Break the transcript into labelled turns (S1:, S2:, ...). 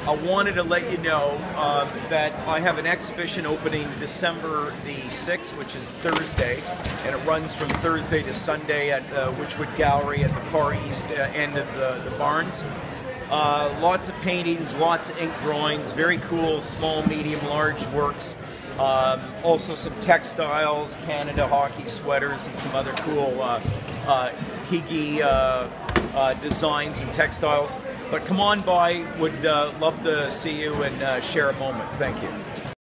S1: I wanted to let you know that I have an exhibition opening December the 6th, which is Thursday, and it runs from Thursday to Sunday at Wychwood Gallery at the far east end of the Barns. Lots of paintings, lots of ink drawings, very cool small, medium, large works. Also some textiles, Canada hockey sweaters, and some other cool Hygge designs and textiles. But come on by, would love to see you and share a moment. Thank you.